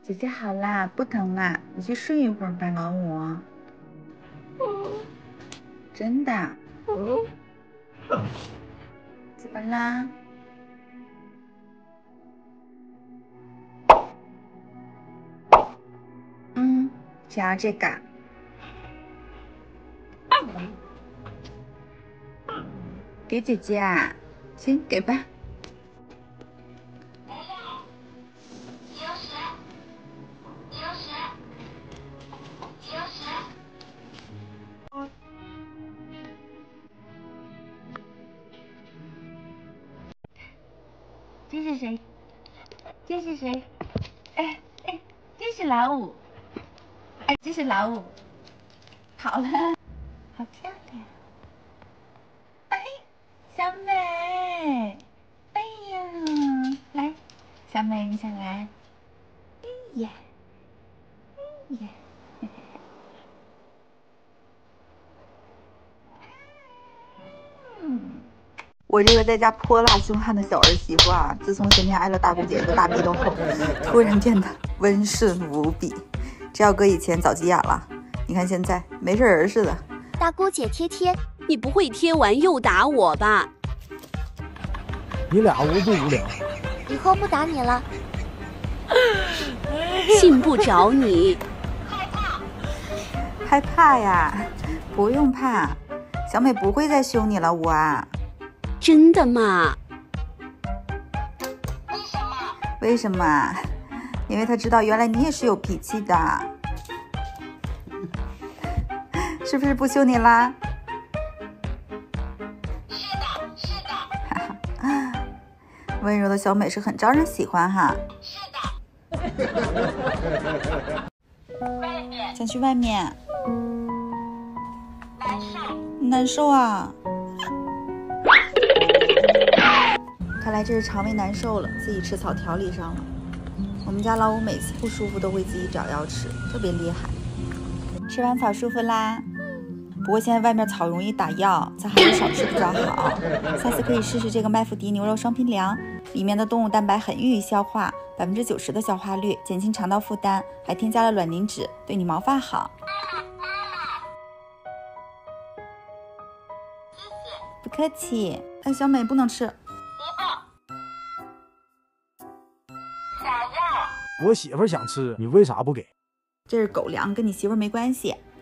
姐姐好啦，不疼啦，你去睡一会儿吧，老五。真的。怎么啦？想要这个？给姐姐啊，行，给吧。这是谁？这是谁？哎，这是老五。哎，这是老五。好了，好漂亮。哎，小美。哎呀，来，小美，你想来？哎呀，哎呀。我这个在家泼辣凶悍的小儿媳妇啊，自从前天挨了大姑姐一个大逼斗后，突然变得温顺无比。这要搁以前早急眼了，你看现在没事人似的。 大姑姐贴贴，你不会贴完又打我吧？ 你俩无不无聊？ 以后不打你了。信不着你。 害怕呀？不用怕，小美不会再凶你了，五啊。 真的吗？ 为什么？因为她知道原来你也是有脾气的，是不是不凶你啦？ 是的。 温柔的小美是很招人喜欢哈。 是的。外面。 想去外面。 难受。 难受啊。看来这是肠胃难受了，自己吃草调理上了。我们家老五每次不舒服都会自己找药吃，特别厉害。吃完草舒服啦？不过现在外面草容易打药，咱还是少吃比较好。下次可以试试这个麦麸迪牛肉双拼粮，里面的动物蛋白很易于消化，90%的消化率，减轻肠道负担，还添加了卵磷脂，对你毛发好。不客气。但小美不能吃。 我媳妇想吃，你为啥不给？ 这是狗粮，跟你媳妇没关系。